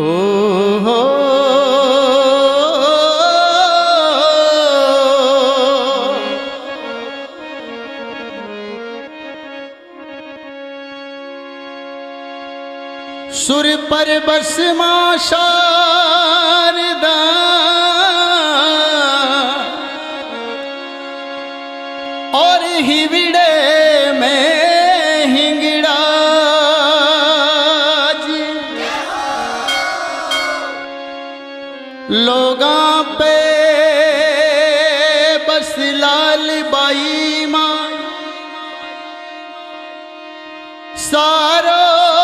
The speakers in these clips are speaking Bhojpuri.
हो सुर पर बस मां शारदा और हिविड़े में हिंगड़ा जी लोगां पे बस लाल बाई मां सारो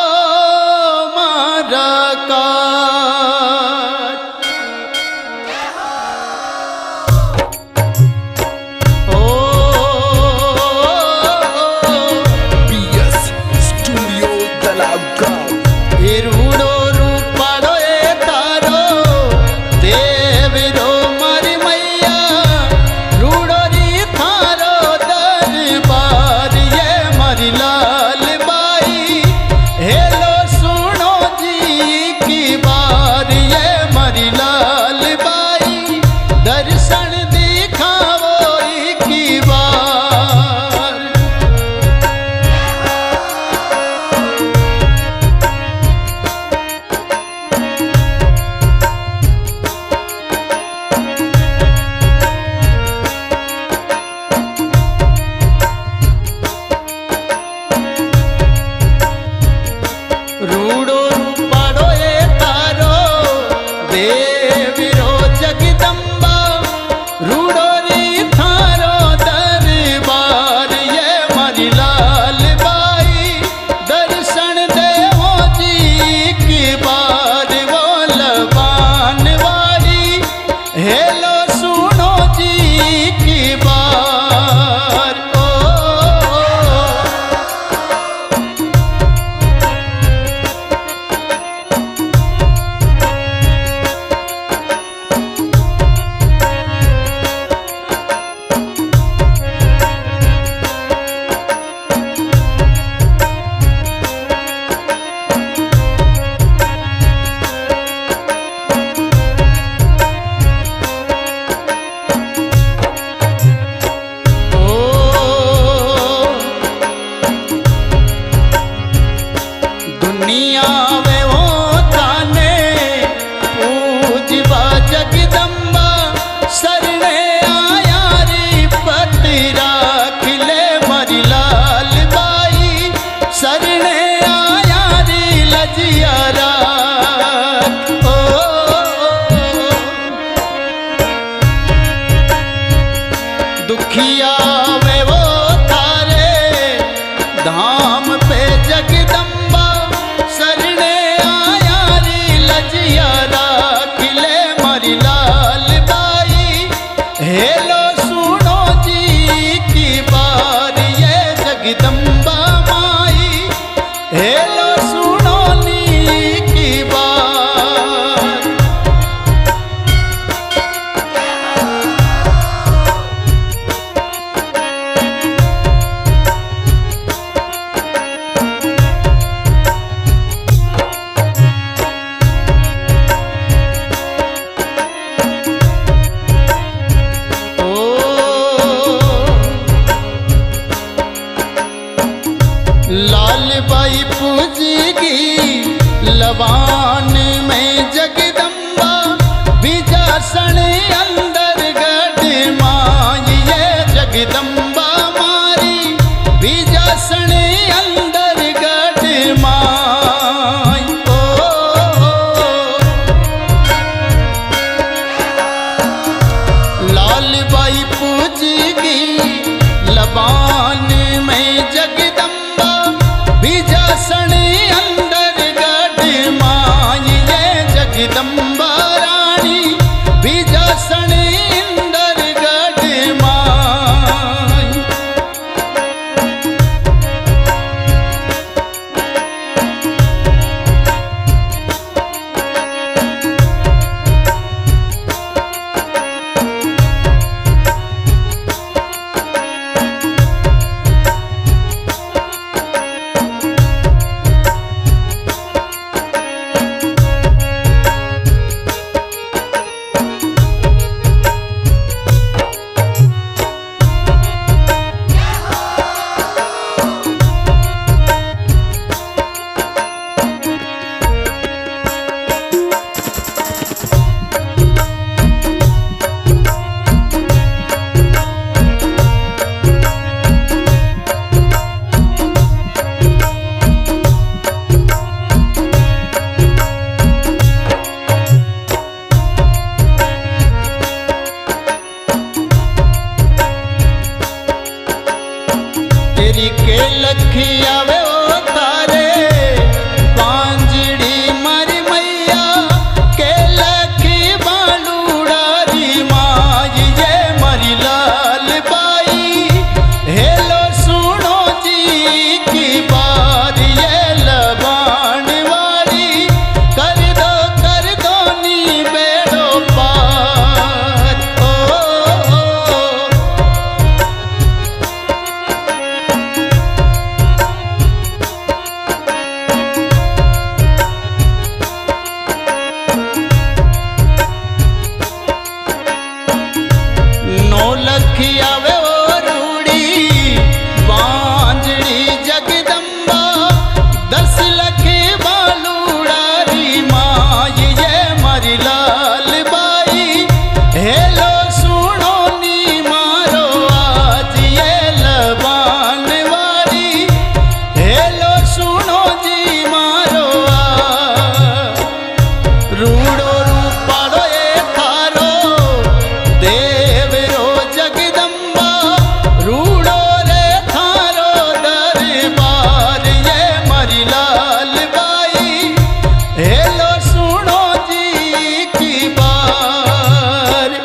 दुखिया वे वो तारे धाम पे जगदम्बा सरने आया री लजिया राखिले मारी लाल बाई हेलो सुनो जी की बार ये जगदम्बा माई हेलो सुनो नी की बार लाल बाई पूजेगी लवान में जगदम्बा बिजासन अंदर गढ़ माई ये जगदम्बा मारी बिजासन अंदर गढ़ माई लाल बाई पूजेगी लवान में जगदम्बा बिजासन अंदर गढ़ माई ये जगदम्बा रानी बिजासन अंदर गढ़ माई के लखिया वे ओ तारे बांजड़ी मारी मैया के लखी बालूड़ारी माई ये मरी लाल बाई हेलो सुनो जी की बात ये लबान वाली कर दो नी बेड़ो पार नौ लखिया वे ओ रूड़ी बांजड़ी जगदम्बा 10 लख बालूड़ारी माई ये मरी लाल बाई हेलो सुनो नी मारो आज ये लबान वाली हेलो सुनो जी मारो रूड़ो रूपाड़ो ये थारो देवरो जगदम्बा रूड़ो रे थारो दरबार ये मरी लाल बाई हेलो सुनो जी की बार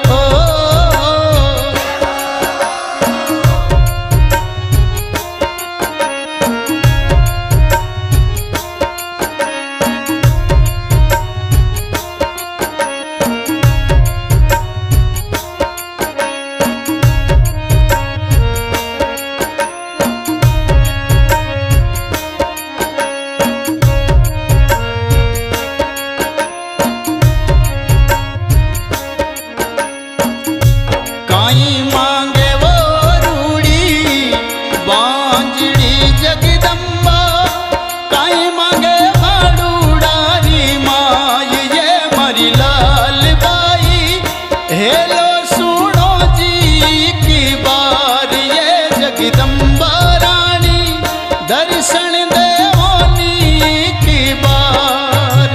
काई मांगे वो रूड़ी बांजड़ी जगदम्बा काई मांगे बालूड़ारी माई ये मरी लाल बाई हेलो सुनो जी की बार ये जगदम्बा रानी दर्शन देवोनी की बार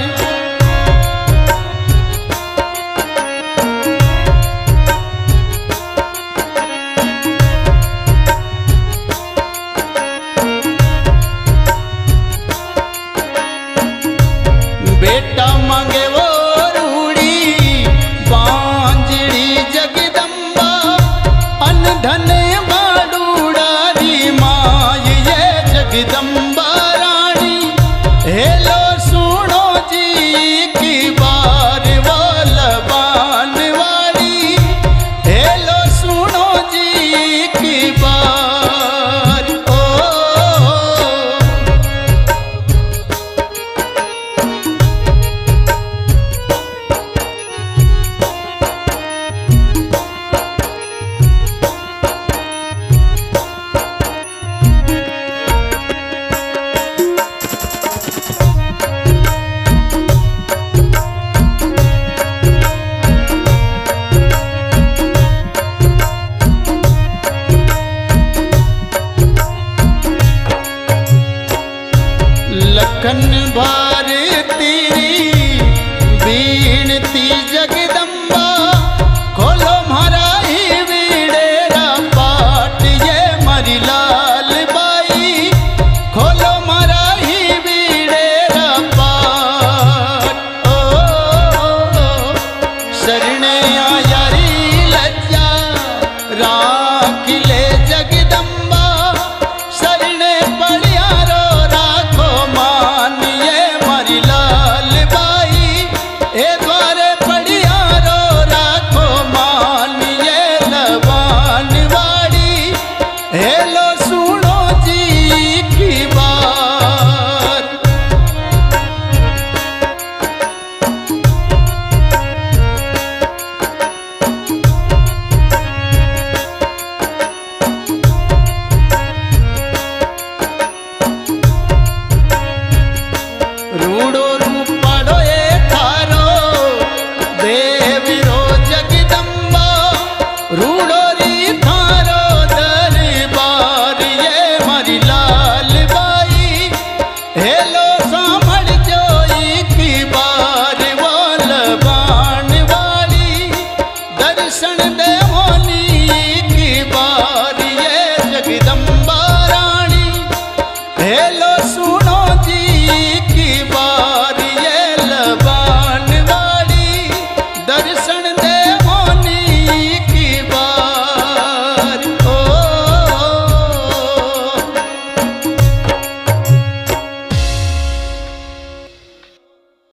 बेटा मांगे वो रूड़ी बांजड़ी जगदम्बा अन धन